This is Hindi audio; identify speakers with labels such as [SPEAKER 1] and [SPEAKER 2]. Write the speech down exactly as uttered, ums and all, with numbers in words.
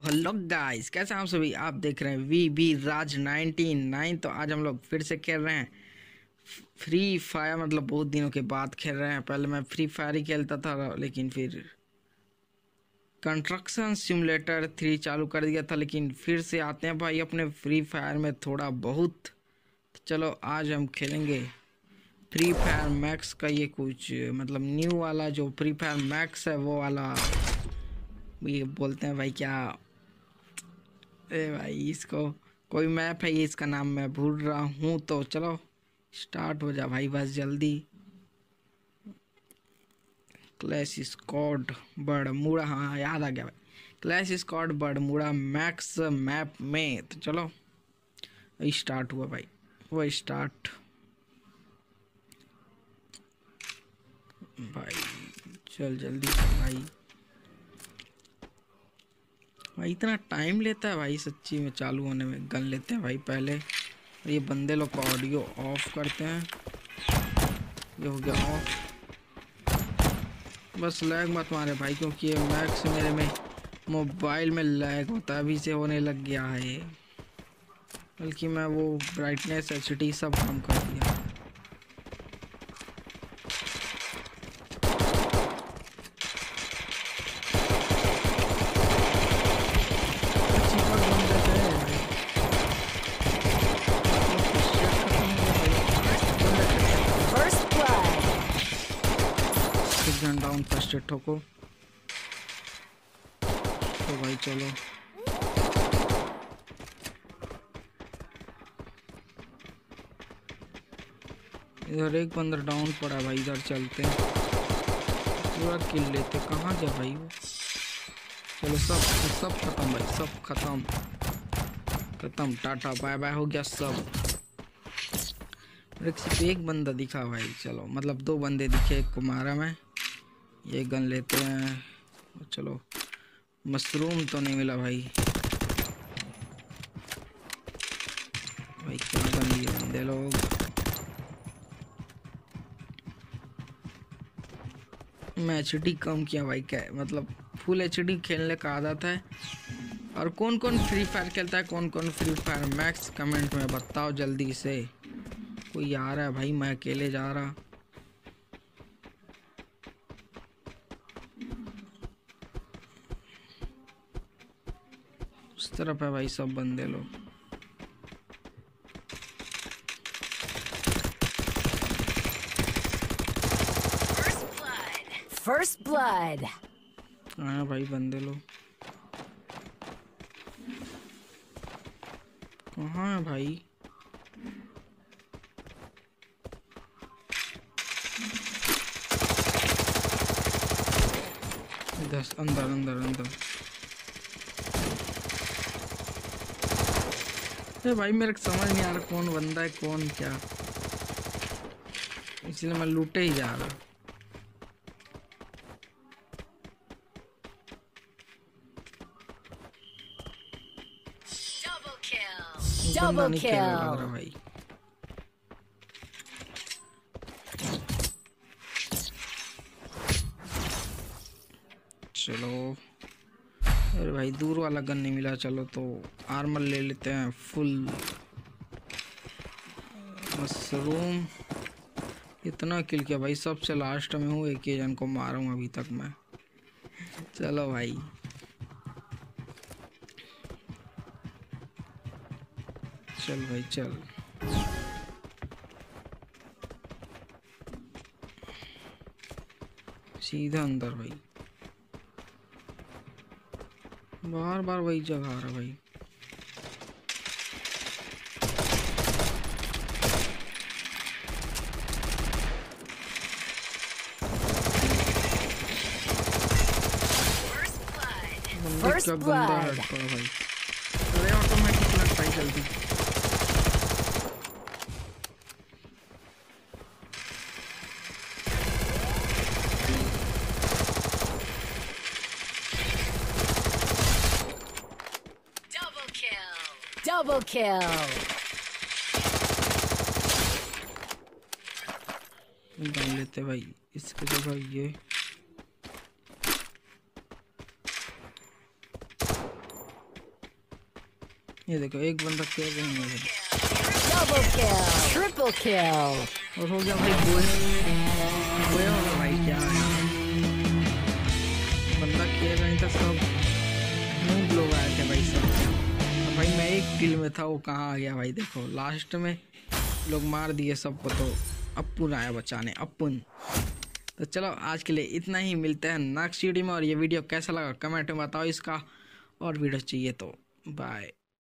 [SPEAKER 1] हेलो गाइस, कैसे हैं आप सभी। आप देख रहे हैं V B Raj ninety nine. तो आज हम लोग फिर से खेल रहे हैं फ्री फायर। मतलब बहुत दिनों के बाद खेल रहे हैं। पहले मैं फ्री फायर ही खेलता था, लेकिन फिर कंस्ट्रक्शन सिमुलेटर थ्री चालू कर दिया था। लेकिन फिर से आते हैं भाई अपने फ्री फायर में थोड़ा बहुत। तो चलो आज हम खेलेंगे फ्री फायर मैक्स का। ये कुछ मतलब न्यू वाला जो फ्री फायर मैक्स है वो वाला, ये बोलते हैं भाई क्या, ए भाई इसको कोई मैप है, ये इसका नाम मैं भूल रहा हूँ। तो चलो स्टार्ट हो जा भाई बस जल्दी। क्लैश स्क्वाड बरमूडा, हाँ याद आ गया भाई। Clash squad Bermuda max map में। तो चलो स्टार्ट हुआ भाई, वो स्टार्ट भाई। चल जल्दी भाई। भाई इतना टाइम लेता है भाई सच्ची में चालू होने में। गन लेते हैं भाई पहले। ये बंदे लोग का ऑडियो ऑफ करते हैं। ये हो गया ऑफ। बस लैग मत मारे भाई, क्योंकि ये मैक्स मेरे में मोबाइल में लैग होता है, अभी से होने लग गया है। बल्कि मैं वो ब्राइटनेस एच डी सब कम कर दिया। डाउन फर्स्ट एड ठोको। तो भाई चलो इधर एक बंदर डाउन पड़ा भाई, इधर चलते हैं पूरा किल लेते। कहाँ गया भाई वो? चलो सब सब खत्म भाई, सब खत्म खत्म टाटा बाय बाय हो गया सब। सिर्फ एक बंदा दिखा भाई। चलो मतलब दो बंदे दिखे, एक को मारा मैं। ये गन लेते हैं। चलो मशरूम तो नहीं मिला भाई। भाई क्या गन लिए बंदे लोग। मैं एच डी कम किया भाई, क्या मतलब फुल एच डी खेलने का आदत है। और कौन कौन फ्री फायर खेलता है, कौन कौन फ्री फायर मैक्स, कमेंट में बताओ जल्दी से। कोई आ रहा है भाई, मैं अकेले जा रहा। उस तरफ है भाई सब बंदे लोग।
[SPEAKER 2] First blood.
[SPEAKER 1] हाँ भाई बंदे लोग कहाँ है भाई? दस अंदर अंदर अंदर। अरे भाई मेरे को समझ नहीं आ रहा कौन बंदा है कौन क्या, इसलिए मैं लूटे ही जा रहा। बंदा नहीं खेल रहा लग रहा भाई। चलो अरे भाई दूर वाला गन नहीं मिला। चलो तो आर्मर ले लेते हैं फुल। मशरूम इतना किल किया भाई, सबसे लास्ट में हूँ। एक ही जन को मारा हूँ अभी तक मैं। चलो भाई चल भाई चल। सीधा अंदर भाई, बार बार वही जगह आ रहा भाई। क्या गंदा हेड पड़ा भाई। अरे ऑटोमेटिक लगता है जल्दी।
[SPEAKER 2] Double kill.
[SPEAKER 1] डाल लेते भाई इसके जगह ये। ये देखो एक बंदा खेल रहे हैं
[SPEAKER 2] Double kill. Triple kill.
[SPEAKER 1] और हो गया भाई बोए बोए होगा भाई क्या है बंदा खेल रहे था सब नूब लोग आए थे भाई सब तो भाई मैं एक किल में था वो कहाँ आ गया भाई देखो लास्ट में लोग मार दिए सबको तो अपुन आया बचाने अपुन। तो चलो आज के लिए इतना ही मिलते हैं नेक्स्ट वीडियो में और ये वीडियो कैसा लगा कमेंट में बताओ इसका और वीडियो चाहिए तो बाय।